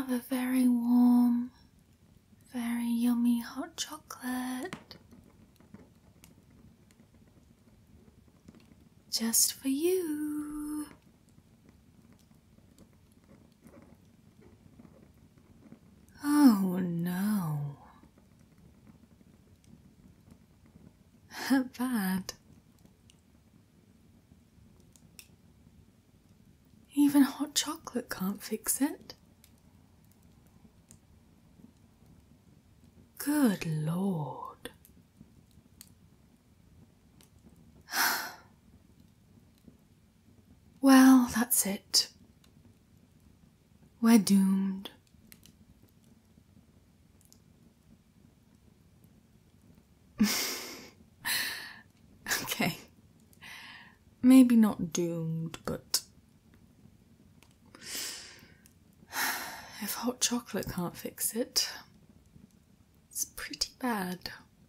have a very warm, very yummy hot chocolate. Just for you. Oh no. That bad. Even hot chocolate can't fix it. Good Lord. Well, that's it. We're doomed. Okay. Maybe not doomed, but if hot chocolate can't fix it, it's pretty bad.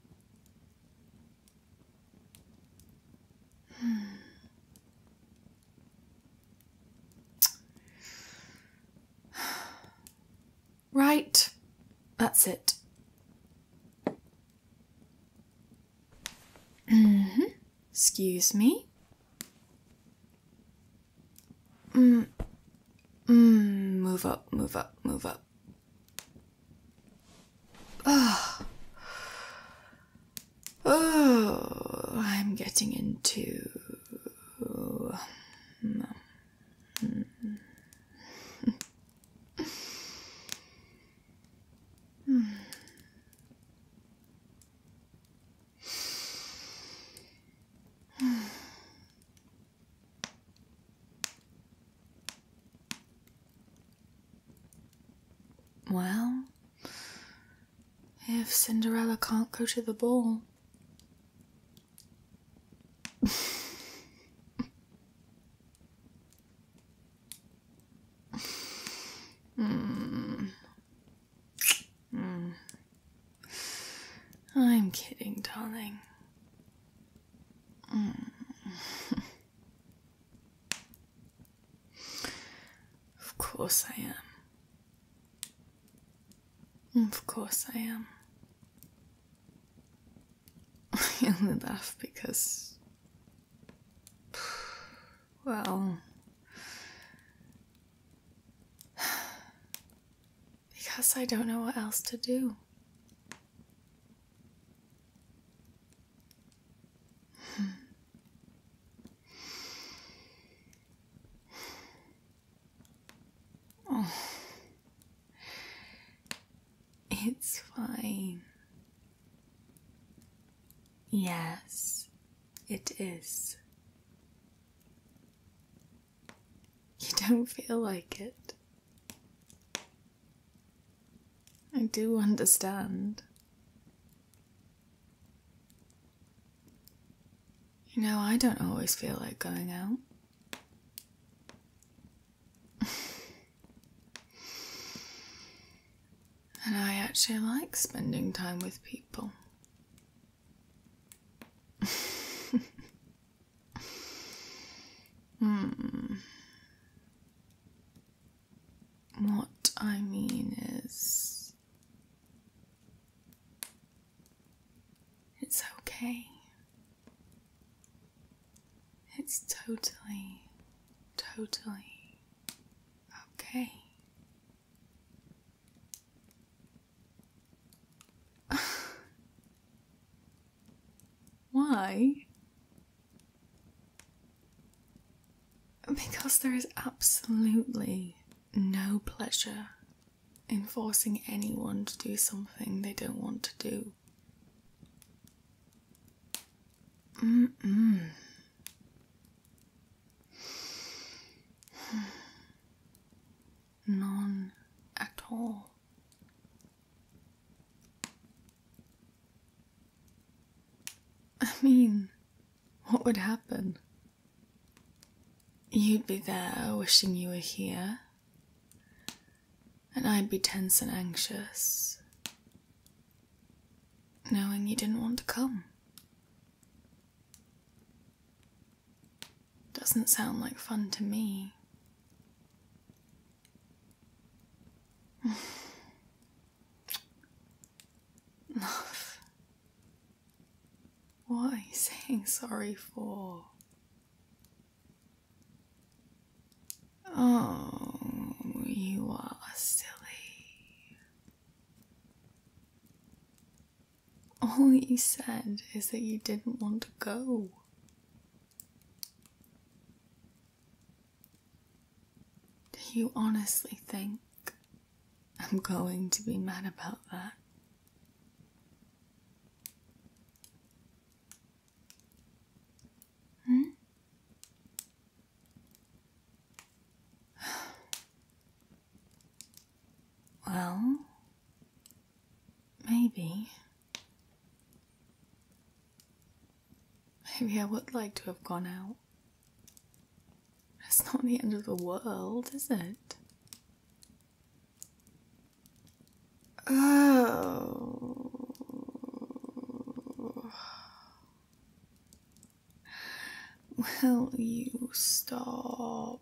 Right, that's it. Excuse me. Move up, move up, move up. Oh, I'm getting into... Well, if Cinderella can't go to the ball... I'm kidding, darling. Of course I am. Of course I am. I only laugh because... well... because I don't know what else to do. Oh. It's fine. Yes, it is. You don't feel like it. I do understand. You know, I don't always feel like going out. And I actually like spending time with people. What I mean is, it's okay. It's totally, totally okay. Why? Because there is absolutely no pleasure in forcing anyone to do something they don't want to do. None at all. I mean, what would happen? You'd be there wishing you were here, and I'd be tense and anxious, knowing you didn't want to come. Doesn't sound like fun to me. feeling sorry for? Oh, you are silly. All you said is that you didn't want to go. Do you honestly think I'm going to be mad about that? Well, maybe. Maybe I would like to have gone out. It's not the end of the world, is it? Oh. Will you stop?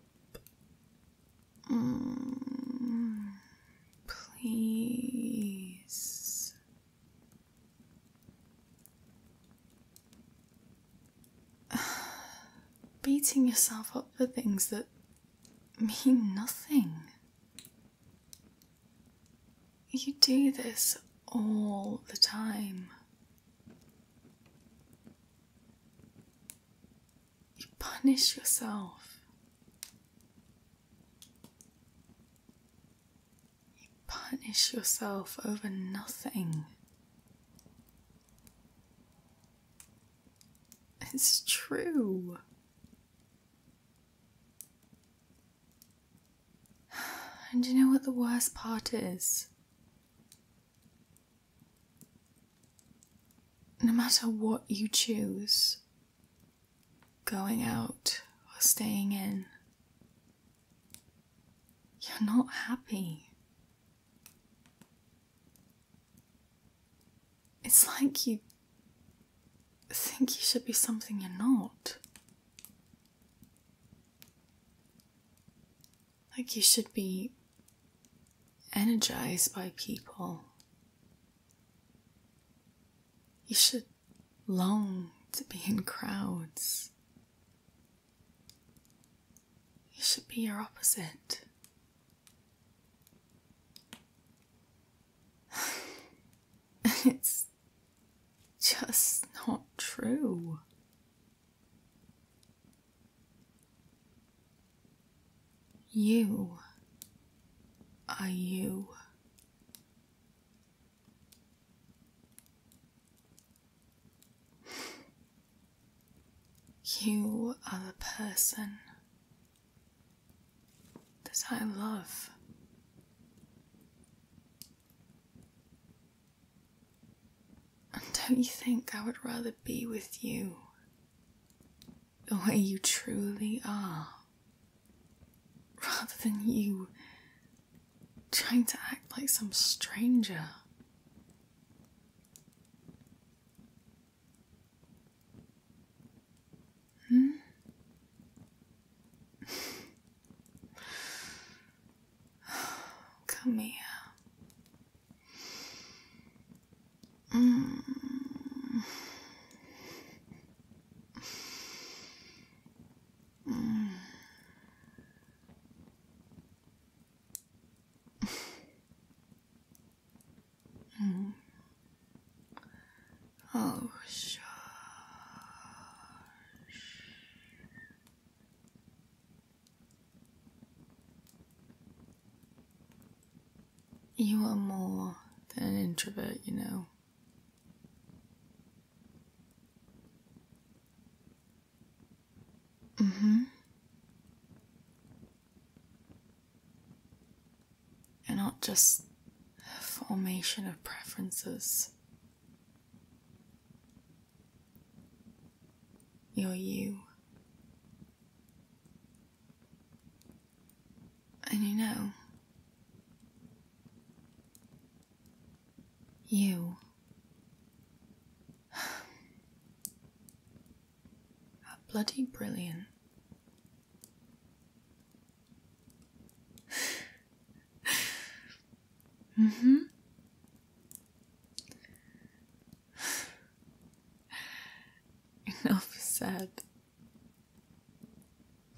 Please. Beating yourself up for things that mean nothing. You do this all the time. You punish yourself. You punish yourself over nothing. It's true. And you know what the worst part is? No matter what you choose, going out or staying in, you're not happy. It's like you think you should be something you're not. Like you should be energized by people. You should long to be in crowds. You should be your opposite. It's just not true. You are you. You are the person that I love. And don't you think I would rather be with you the way you truly are, rather than you trying to act like some stranger? Come here. Oh, shush. You are more than an introvert, you know. You're not just a formation of preferences. You're you. And you know, you are bloody brilliant. Enough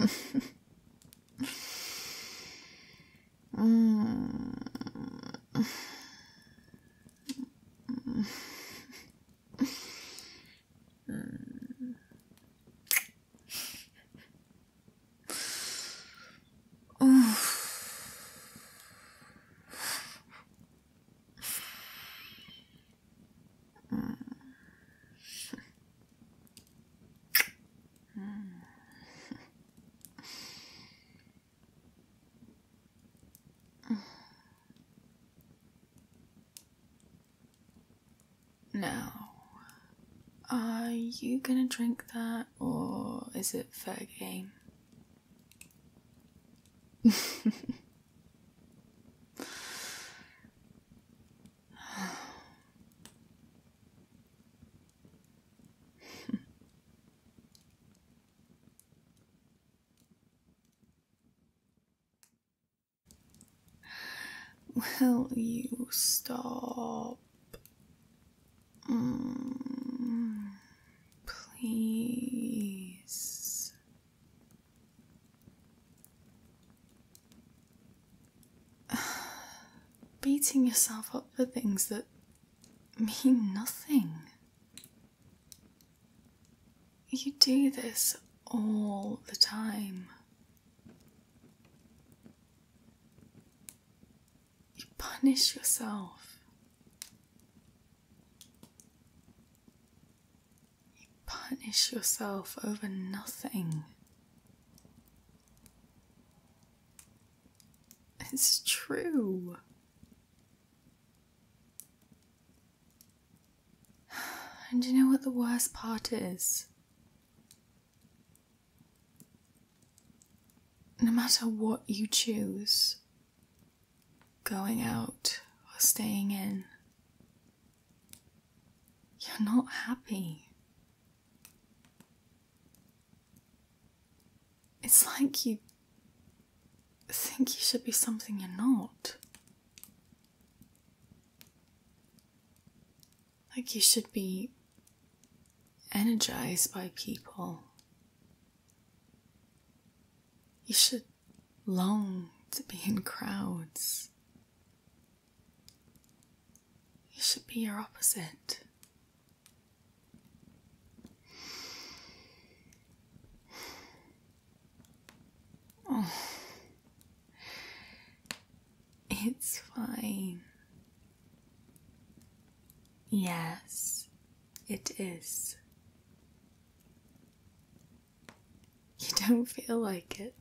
Now, are you gonna drink that, or is it fair game? Will you stop? Please. Beating yourself up for things that mean nothing. You do this all the time. You punish yourself. You punish yourself over nothing. It's true. And you know what the worst part is? No matter what you choose, going out or staying in, you're not happy. It's like you think you should be something you're not. Like you should be energized by people. You should long to be in crowds. You should be your opposite. Oh. It's fine. Yes, it is. You don't feel like it.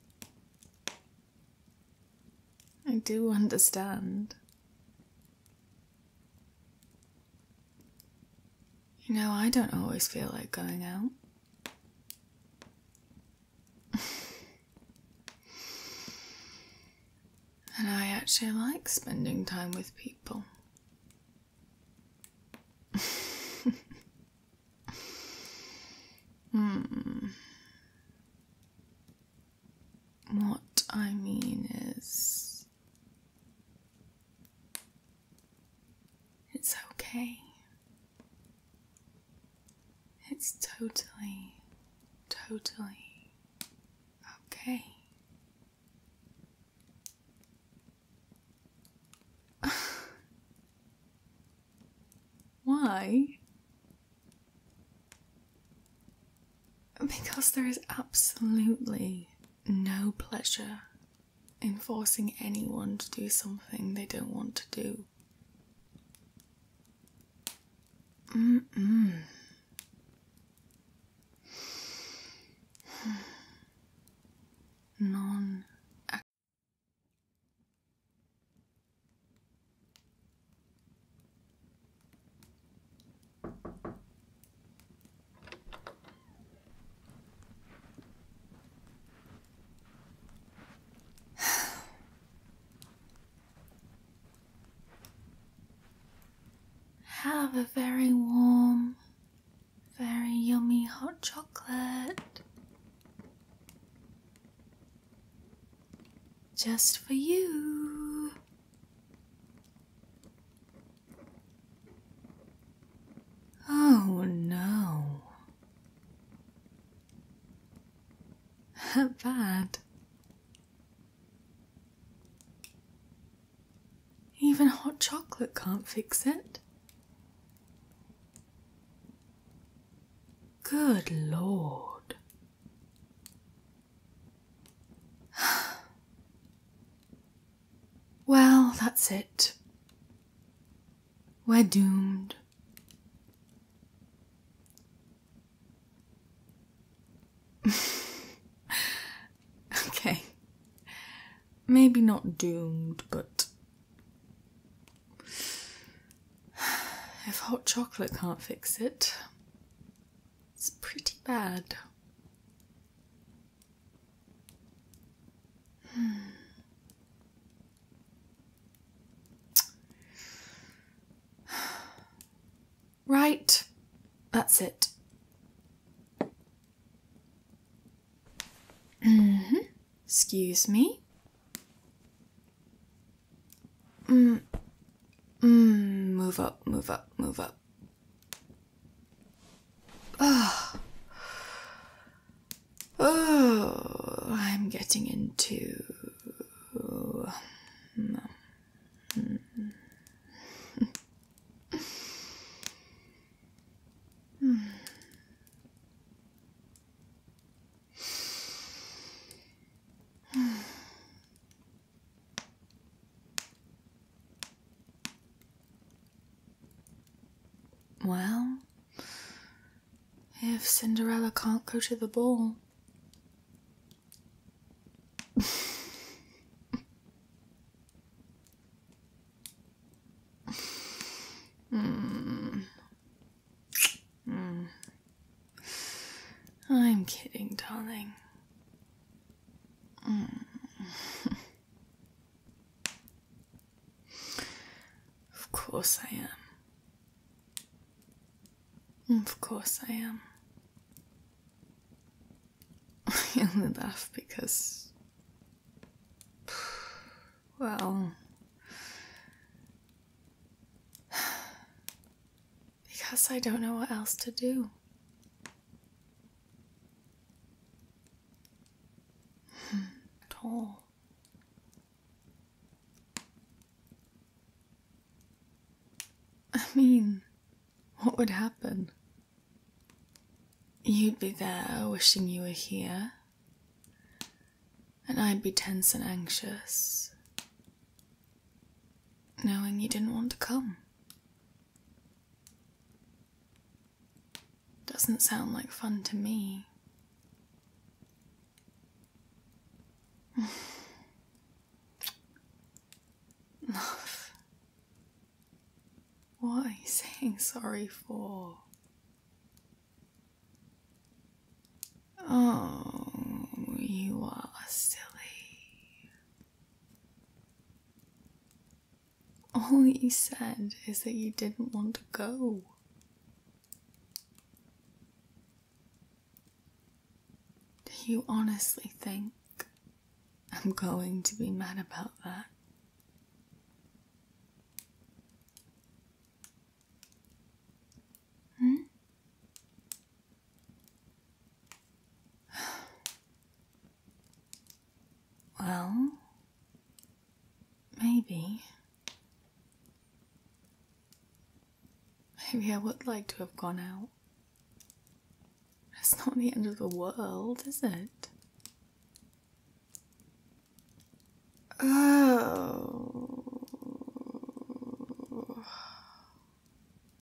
I do understand. You know, I don't always feel like going out. And I actually like spending time with people. What I mean is, it's okay. It's totally okay. Why? Because there is absolutely no pleasure in forcing anyone to do something they don't want to do. Non. Have a very warm, very yummy hot chocolate. Just for you. Oh no. that bad? Even hot chocolate can't fix it. Good Lord. Well, that's it. We're doomed. Okay. Maybe not doomed, but if hot chocolate can't fix it, it's pretty bad. Right, that's it. Excuse me. Move up, move up, move up. Oh, I'm getting into... Well, if Cinderella can't go to the ball... I'm kidding, darling. Of course I am. Of course I am. I only laugh because... well... because I don't know what else to do. At all. I mean, what would happen? You'd be there wishing you were here, and I'd be tense and anxious, knowing you didn't want to come. Doesn't sound like fun to me. Love, what are you saying sorry for? Oh, you are silly. All you said is that you didn't want to go. Do you honestly think I'm going to be mad about that? Well, maybe. Maybe I would like to have gone out. It's not the end of the world, is it? Oh.